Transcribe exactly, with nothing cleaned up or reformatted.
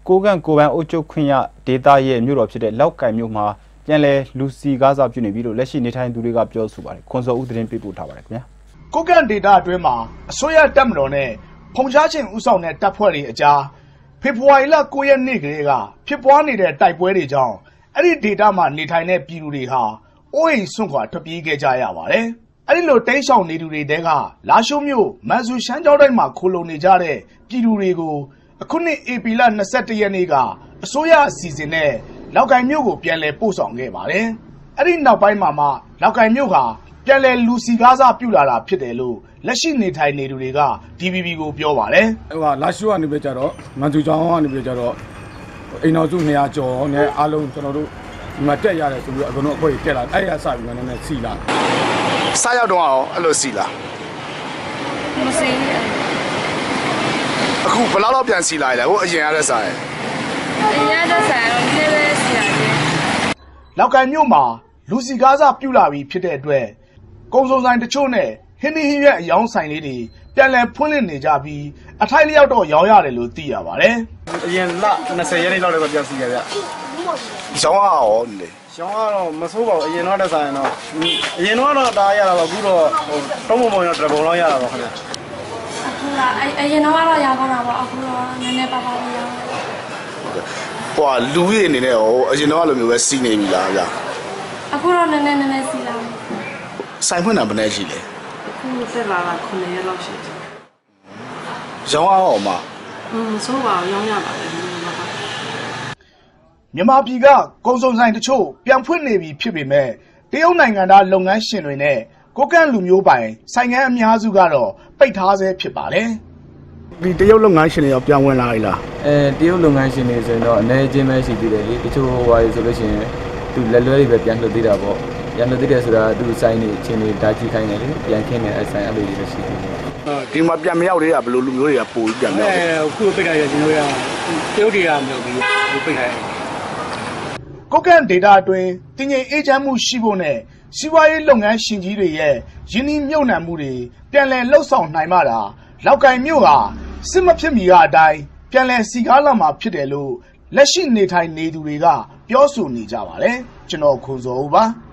ကိုကန်ကိုပန်အိုချိုခွင့်ရဒေတာရဲ့မြို့တော်ဖြစ်တဲ့လောက်ကင်မြို့မှာပြန်လဲလူစီကားစားပြုနေပြီလို့လက်ရှိနေထိုင်သူတွေကပြောဆိုပါတယ်ခွန်စောဦးသတင်းပေးပို့ထားပါတယ်ခင်ဗျာကိုကန်ဒေတာအတွင်းမှာအစိုးရတပ်မတော်နဲ့ဖုန်ချားချင်းဥဆောင်တဲ့တပ်ဖွဲ့တွေအကြားဖေဖော်ဝါရီလ၉ရက်နေ့ကလေးကဖြစ်ပွားနေတဲ့တိုက်ပွဲတွေကြောင့်အဲ့ဒီဒေတာမှာနေထိုင်တဲ့ပြည်သူတွေဟာအိုးအိမ်စွန့်ခွာထွက်ပြေးခဲ့ကြရပါတယ်အဲ့ဒီလိုတိမ်းရှောင်နေသူတွေတဲကလာရှိုးမြို့မန်ဆူရှမ်းကျောင်းတိုင်းမှာခိုလုံနေကြတဲ့ပြည်သူတွေကိုအခုနှစ်ဧပြီလ၂၁ရက်နေ့ကအစိုးရအစီအစဉ်နဲ့လောက်ကိုင်မြို့ကိုပြန်လည်ပို့ဆောင်ခဲ့ပါတယ်။အဲ့ဒီနောက်ပိုင်းမှာမှလောက်ကိုင်မြို့ဟာပြန်လည်လူစီကားစားပြုလာတာဖြစ်တယ်လို့လက်ရှိနေထိုင်နေသူတွေက D B B ကိုပြောပါတယ်။ဟိုကလာရှိုးကနေပြကြတော့မန်သူချောင်းကနေပြကြတော့အိမ်တော်စု၂ရာကျော်နဲ့အားလုံးကျွန်တော်တို့ဒီမှာတက်ရတယ်ဆိုပြီးတော့အကုန်လုံးအဖွဲ့တက်လာအဲ့ရစပြီးမှလည်းစီလာ။စားရောက်တော့အောင်အဲ့လိုစီလာ။မစီဘူး။အခုဘယ်လောက်တော့ပြန်စီလာလဲဟိုအရင်ရတဲ့စားရယ်။အရင်ရတဲ့စားရောနည်းပဲစီလာတယ်။လောက်ကိုင်မြို့မှာလူစီကားစားပြုလာပြီးဖြစ်တဲ့အတွက်ကုံစုံဆိုင်တချို့နဲ့ဟင်းဟင်းရွက်အယောင်းဆိုင်လေးတွေပြန်လည်ဖွင့်လှစ်နေကြပြီးအထိုက်လျောက်တော့ရောင်းရတယ်လို့သိရပါတယ်။အရင်လ၂၀ရက်နေ့လောက်တော့ပြန်စီရဗျ။ရောင်းရအောင်လေ။ရောင်းရတော့မဆိုးပါဘူးအရင်တော့တက်ဆိုင်တော့အရင်တော့တော့တားရတာပါအခုတော့ဟိုတုံးမပုံရောတပုံလောက်ရတာပါခင်ဗျ။အခုကအရင်တော့တော့ရောင်းတော့တာပေါ့အခုတော့နည်းနည်းပါးပါးရောင်း။ဟိုလူရည်အနေနဲ့ဟိုအရင်တော့လိုမျိုးပဲစီးနေပြီလားဗျ။အခုတော့နည်းနည်းနည်းနည်းစီးလာတယ်။ဆိုင်ဖွင့်တာဘယ်နဲ့ရှိလဲ။အခုတက်လာတာခုနှစ်ရက်လောက်ရှိတယ်။ရောင်းအောင်မ။อืมဆိုပါရောင်းရပါတယ်မြန်မာပြည်ကကုံစုံဆိုင်တချို့ပြန်ဖွင့်နေပြီဖြစ်ပေမဲ့တရုတ်နိုင်ငံသားလုပ်ငန်းရှင်တွေနဲ့ကိုကန့်လူမျိုးပိုင်ဆိုင်ငန်းအများစုကတော့ပိတ်ထားဆဲဖြစ်ပါတယ်။ဒီတရုတ်လုပ်ငန်းရှင်တွေရောပြန်ဝင်လာပြီလား။အဲတရုတ်လုပ်ငန်းရှင်တွေဆိုရင်တော့အနေချင်းပဲရှိသေးတယ်လေတချို့ဟိုဟာဆိုလို့ရှိရင်သူလက်လွဲတွေပဲပြန်လွှတ်သေးတာပေါ့။ပြန်လွှတ်သေးတယ်ဆိုတာသူဆိုင်နေချင်းတွေဓာတ်ကြီးခိုင်းတယ်လေပြန်ခင်းနေအဆိုင်အဲ့လိုတွေရှိသေးတယ်။ဒီမှာပြန်မရောက်သေးတာဘယ်လိုလူမျိုးတွေကပို့ပြန်ရောက်လဲ။အခုပိတ်ထားရကျွန်တော်ကတရုတ်တွေကမလုပ်ဘူး။ပိတ်ထားကိုကန်ဒေတာအတွင်းတင်ငိမ်အေးချမ်းမှုရှိဖို့နဲ့စီးပွားရေးလုပ်ငန်းရှင်ကြီးတွေရဲ့ရင်းနှီးမြှုပ်နှံမှုတွေပြန်လည်လှုပ်ဆောင်နိုင်မှတာလောက်ကိုင်မြို့ဟာစစ်မဖြစ်မီကအတိုင်းပြန်လည်စီကားလာမှာဖြစ်တယ်လို့လက်ရှိနေထိုင်နေသူတွေကပြောဆိုနေကြပါတယ်ကျွန်တော်ခွန်စောဦးပါ